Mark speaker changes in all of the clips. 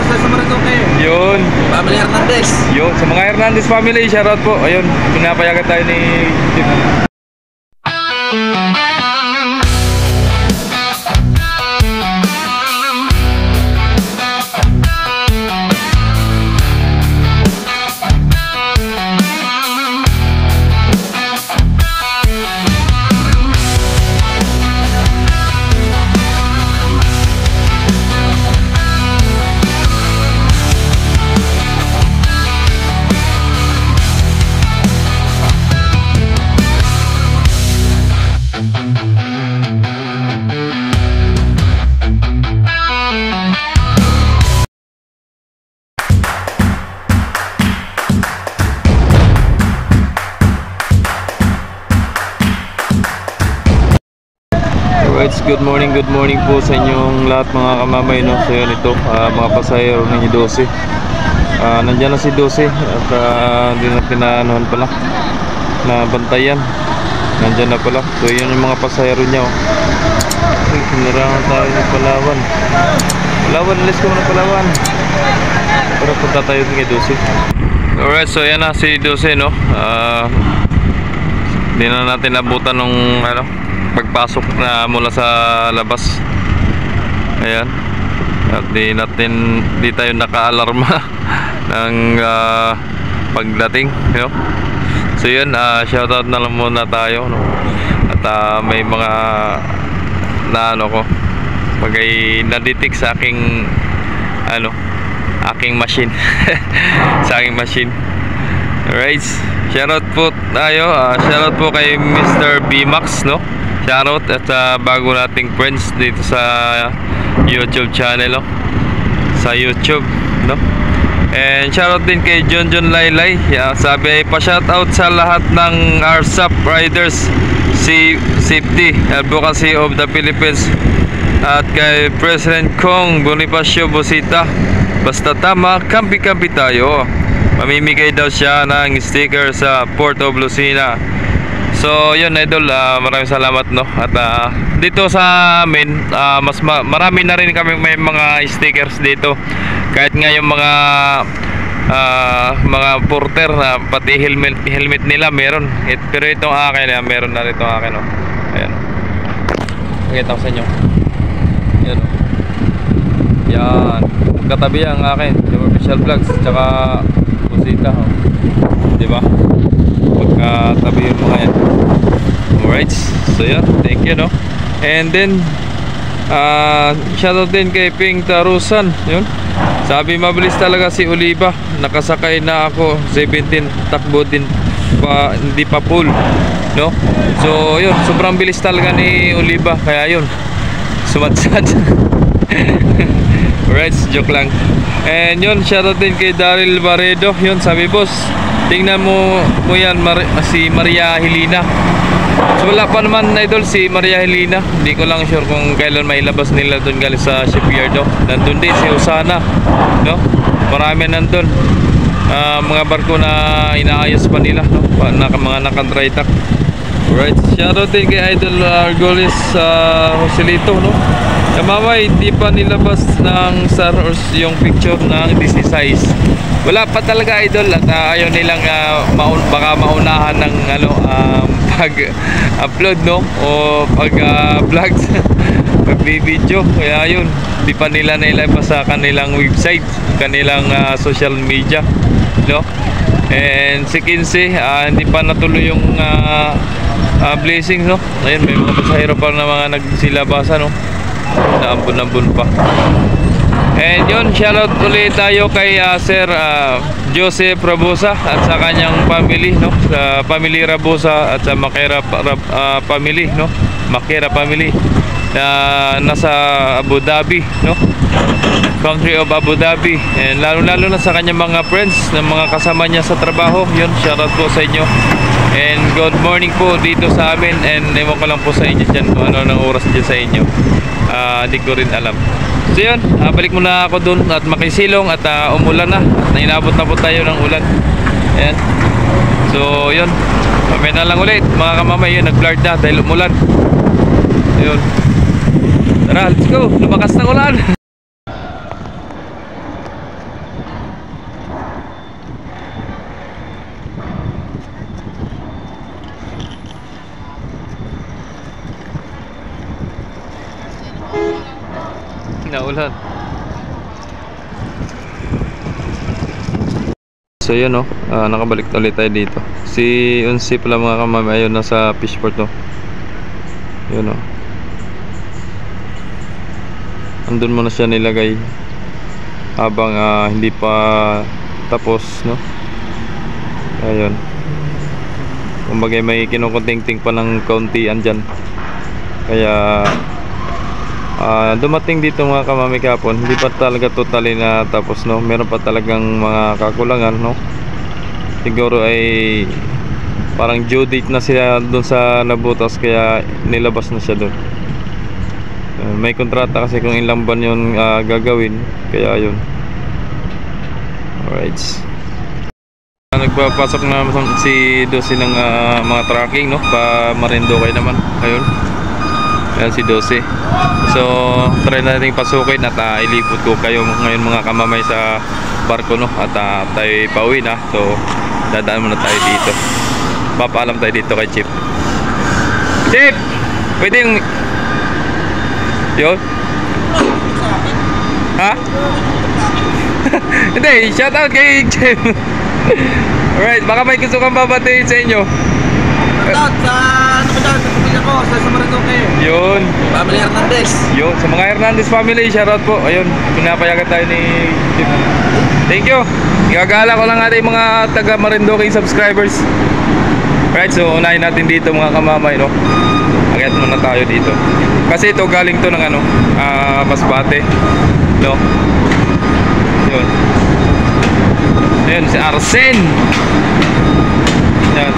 Speaker 1: Basta sa Marinduque.
Speaker 2: Yun.
Speaker 1: Family Hernandez.
Speaker 2: Yun, sa mga Hernandez family, shoutout po. Ayun, pinapayagan tayo ni Chip. Good morning po sa inyong lahat mga kamamay, no? So yun, ito mga pasahero ng 12. Nandiyan na si 12 at hindi na pinaanuhan pala na bantayan. Nandiyan na pala. So yun yung mga pasahero niya, oh. Ay, sinarangan tayo ng Palawan. Let's go na Palawan. Para punta tayo ng 12. Alright, so yan na si 12, no? Hindi na natin abutan nung pagpasok na mula sa labas. Ayan. At di tayo naka-alarma ng pagdating, no? So yun, shoutout na lang muna tayo, no? At may mga na-detect sa aking aking machine. Sa aking machine. Alright, shoutout po tayo. Shoutout po kay Mr. B-Max, no? Shoutout at bago nating friends dito sa YouTube channel, no? Sa YouTube, no? And shoutout din kay John Laylay. Sabi pa shoutout sa lahat ng RSAP Riders Safety Advocacy of the Philippines at kay President Kong Bonifacio Busita. Basta tama, kampi-kampi tayo. Mamimigay daw siya ng sticker sa Port of Lucena. So yun, idol, maraming salamat, no? At dito sa amin, marami na rin kami may mga stickers dito. Kahit nga yung mga porter na pati helmet nila meron. Pero itong akin, meron na rin itong akin, no? Ayan. Pakita ko sa inyo. Ayan, no? Yan. Katabi ang akin, yung official vlogs, tsaka Busita, oh. Diba? Pagkatabi yung mga yan. Alright, so yeah, thank you, no? And then shoutout din kay Ping Tarusan. Yun, sabi mabilis talaga si Oliva. Nakasakay na ako 17, takbo din pa, hindi pa full, no? So yun, sobrang bilis talaga ni Oliva. Kaya yun, sumadsad. Alright, joke lang. And yun, shoutout din kay Daryl Barredo. Yun, sabi boss, tingnan mo yan, si Maria Helena. So wala pa naman, idol, si Maria Helena. Hindi ko lang sure kung kailan mailabas nila doon galing sa shipyard, no? Nandun din si Osana, no? Marami nandun. Mga barko na inaayos pa nila, no? Mga naka-dry dock. Alright, shoutout din kay Idol Argolis Joselito, no? Kamamay, hindi pa nilabas ng Star Wars yung picture ng Disney size. Wala pa talaga, idol, at ayaw nilang baka maunahan ng pag-upload, no? O pag-vlog, pag-video. Kaya yun, hindi pa nila nailabas sa kanilang website, kanilang social media, no? And si Kinsey, hindi pa natuloy yung blessings, no? Ayun, may mga pasahero pa na mga nagsilabasa, no? Naambun-ambun pa. And yun, shoutout ulit tayo kay Sir Joseph Rabosa at sa kanyang family, no? Sa family Rabosa at sa Makera family, no? Makera family na nasa Abu Dhabi, no? Country of Abu Dhabi. And lalo na sa kanyang mga friends, ng mga kasama niya sa trabaho. Yun, shoutout po sa inyo. And good morning po dito sa amin. And ewan ko lang po sa inyo dyan kung ano ng oras dyan sa inyo. Hindi ko rin alam. So yun, balik muna ako dun at makisilong at umulan na. At nainabot na po tayo ng ulan. Ayan. So yun, mamaya na lang ulit mga kamamay. Yun, nag-blurred na dahil umulan. Yun. Tara, let's go. Lumakas ng ulan. Maulan. So yun no, nakabalik ulit tayo dito. Si Unsi pala mga kamami, ayun nasa fishport no. Yun no. Andun mo na siya nilagay habang hindi pa tapos no. Ayun. Kumbaga may kinukunting-ting pa ng kauntian dyan. Kaya dumating dito mga kamami kapon, hindi pa talaga totally na tapos no. Meron pa talagang mga kakulangan no. Siguro ay parang due date na siya doon sa nabutas, kaya nilabas na siya doon. May kontrata kasi kung ilang buwan yun gagawin, kaya yun. Alright, nagpapasok na si Dosi ng mga tracking no, pa Marinduque naman. Ayun, yan si Dosi. So try natin pasukin at ilipot ko kayo ngayon mga kamamay sa barko no. At tayo pauwi na, so dadaan muna tayo dito. Papaalam tayo dito kay Chip. Chip, pwede yung yun? Ha? Hindi, shout out kay Chip. Alright, baka may gusto kang babatiin sa inyo.
Speaker 1: Shout out sa ano ko dyan, sa pamilya ko, sa Marinduque.
Speaker 2: Yun.
Speaker 1: Family Hernandez.
Speaker 2: Yun, sa mga Hernandez family, shout out po. Ayun, pinapayagan tayo ni Chip. Thank you. Igagala ko lang ating mga taga Marinduque subscribers. Alright, so unahin natin dito mga kamamay no. Akyat muna tayo dito. Kasi ito galing to ng ano, Masbate no. Yun. Ayun si Arsen. Yan.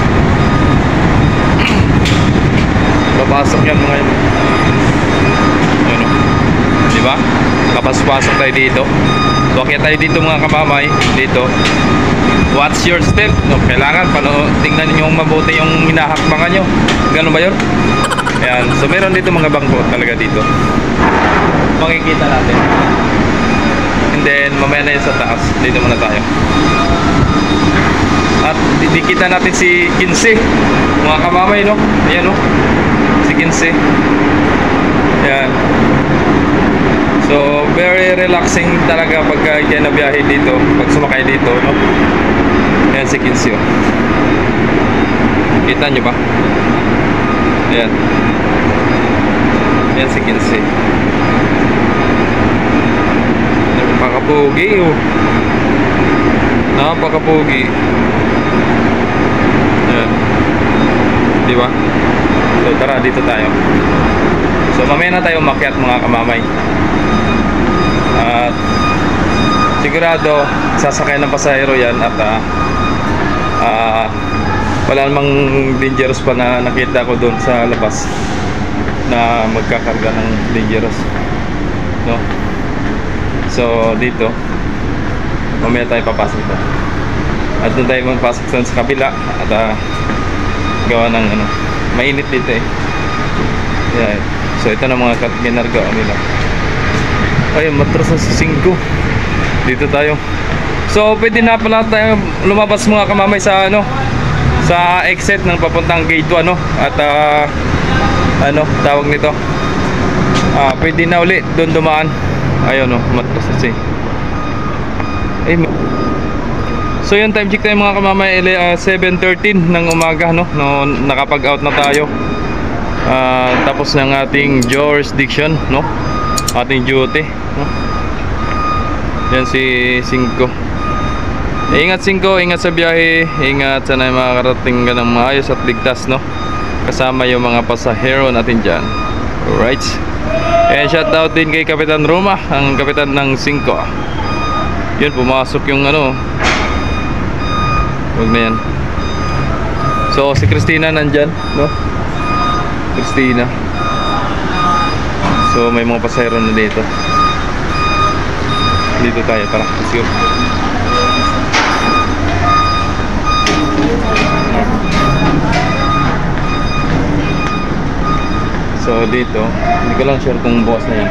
Speaker 2: Papasok yan mga yun. Ayun o. Diba? Nakapasok tayo dito. So akyat tayo dito mga kamamay. Dito. Watch your step no? Kailangan tingnan niyo mabuti yung hinahakbangan nyo. Ganun ba yun? Ayan. So meron dito mga bangko talaga dito. Makikita natin. And then mamaya na yun sa taas. Dito muna tayo. At dikita natin si Kinse, mga kamamay no. Ayan no, si Kinse. Ayan. So very relaxing talaga pag kayo nabiyahe dito, pag sumakay dito no. Ayan si Kinse oh. Kita nyo ba? Ayan. Ayan si Kinse. Napakapugi oh. Napakapugi. Ayan. Diba? So tara, dito tayo. So mamaya na tayo umakyat mga kamamay. At sigurado sasakay ng pasahero yan. At wala namang dangerous pa na nakita ko doon sa labas na magkakarga ng dangerous no? So dito mamaya tayo papasok ito. At doon tayo magpasok sa kabila. At gawa ng ano, mainit dito eh. Yeah. So ito na mga ginarga nila. Ay, matras na sa 5. Dito tayo. So pwede na pala tayo lumabas mga kamamay sa ano, sa exit ng papuntang gate 1 ano. At ano tawag nito, pwede na uli doon dumaan. Ayun no, matras na siya. So yun, time check tayo mga kamamay, 7:13 ng umaga no, nakapag out na tayo. Tapos ng ating jurisdiction no, ating duty no? Yan si 5. Ingat 5, ingat sa biyahe, ingat sana makakarating ka ng maayos at ligtas no, kasama yung mga pasahero natin dyan. Alright, and shout out din kay Kapitan Roma, ang kapitan ng 5. Yun, pumasok yung ano, huwag na yan. So si Christina nandyan no, Christina. So may mga pasahero na dito. Dito tayo, tara, let's go. So dito, hindi ko lang sure kung bukas na yan.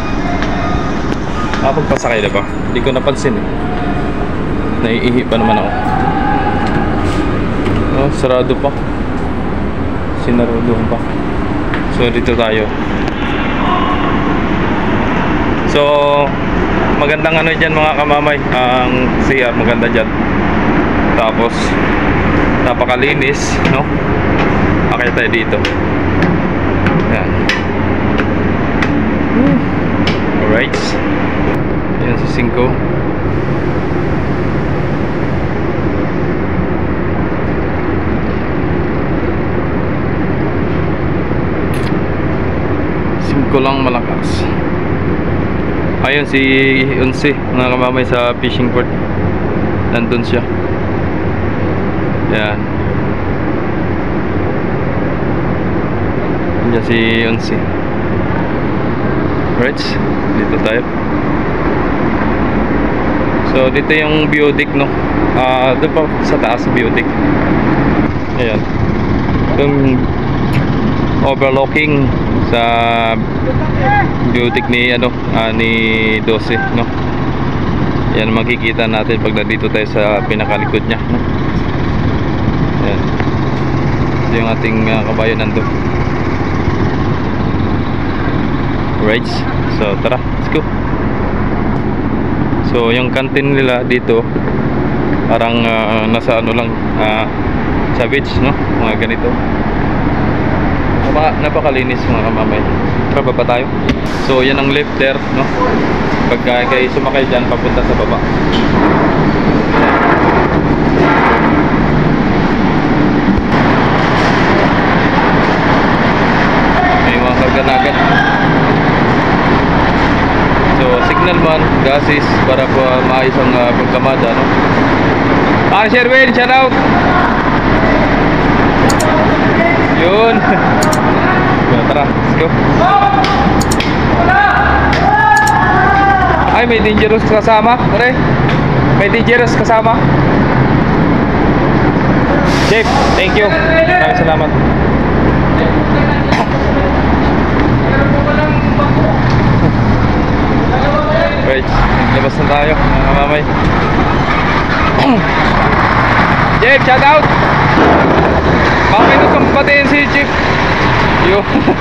Speaker 2: Pagpasakay na ba? Hindi ko napansin eh. Naiihi pa naman ako. Oh, sarado pa. Sinarudohan pa. So dito tayo. So magandang ano dyan mga kamamay, ang CR maganda dyan, tapos napakalinis, no? Akit tayo dito. Yan. Alright. Yan si 5. Ko lang malakas. Ayun si Unsi, mga kamamay, sa fishing port. Nandun siya. Yan. Yan si Unsi. Right, dito tayo. So dito yung Biotic, no? Doon pa sa taas Biotic. Ayan. Yung overlooking sa Biotic ni ni 12, no? Yan makikita natin pag nandito tayo sa pinakalikod niya, no? Yan. Ito yung ating kabayo nandun. Right. So tara, let's go. So yung canteen nila dito parang nasa lang, sa beach, no? Mga ganito. Napakalinis mga kamamay. Tara, baba tayo. So yan ang lift there, no? Pag kayo sumakay dyan papunta sa baba. May mga kaganagan. So signal man, gases para po maayos ang pagkamada, no? Sherwin, shout out. Yun. Tara, let's go. Ay, may dangerous kasama, pare. May dangerous kasama. Chef, thank you. Maraming salamat. Right, labas na tayo, mga kamamay. Chef, shout out. Bakit ito pampatiin si Chief? Yo.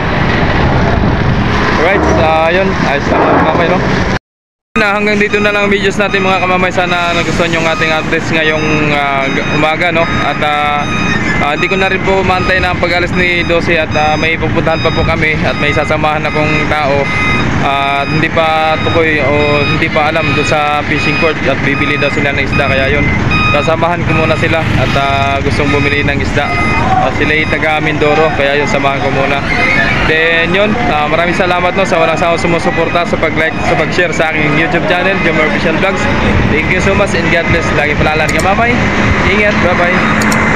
Speaker 2: Right, yun. Ayos lang mga kamamay, no? Hanggang dito na lang videos natin mga kamamay. Sana nagustuhan yung ating address ngayong umaga, no? At hindi ko na rin po maantay na ang pag-alis ni 12 at may pupuntahan pa po kami at may sasamahan akong tao. Hindi pa tukoy o hindi pa alam doon sa fishing port at bibili daw sila ng isda, kaya yun sasamahan ko muna sila at gustong bumili ng isda. Sila ay taga Mindoro, kaya yun samahan ko muna. Then yun, maraming salamat, no, sa walang sawang sumusuporta, sa pag-like, sa pag-share sa aking YouTube channel, Jomar Official Vlogs. Thank you so much and God bless. Lagi palalan ka, mamay. Ingat, bye bye.